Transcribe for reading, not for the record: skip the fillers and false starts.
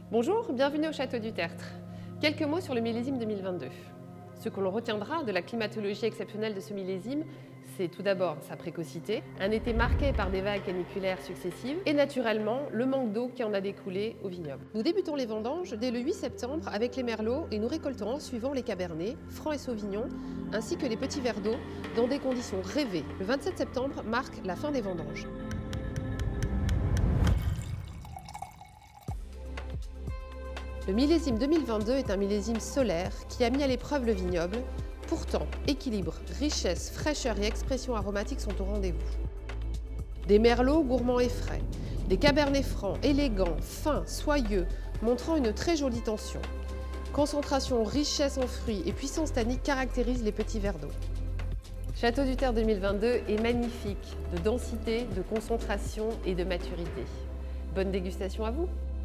Bonjour, bienvenue au Château du Tertre. Quelques mots sur le millésime 2022. Ce que l'on retiendra de la climatologie exceptionnelle de ce millésime, c'est tout d'abord sa précocité, un été marqué par des vagues caniculaires successives et naturellement le manque d'eau qui en a découlé au vignoble. Nous débutons les vendanges dès le 8 septembre avec les merlots et nous récoltons en suivant les cabernets, francs et sauvignons, ainsi que les petits verres d'eau dans des conditions rêvées. Le 27 septembre marque la fin des vendanges. Le millésime 2022 est un millésime solaire qui a mis à l'épreuve le vignoble. Pourtant, équilibre, richesse, fraîcheur et expression aromatique sont au rendez-vous. Des merlots gourmands et frais, des cabernets francs, élégants, fins, soyeux, montrant une très jolie tension. Concentration, richesse en fruits et puissance tannique caractérisent les petits verres d'eau. Château du Tertre 2022 est magnifique, de densité, de concentration et de maturité. Bonne dégustation à vous!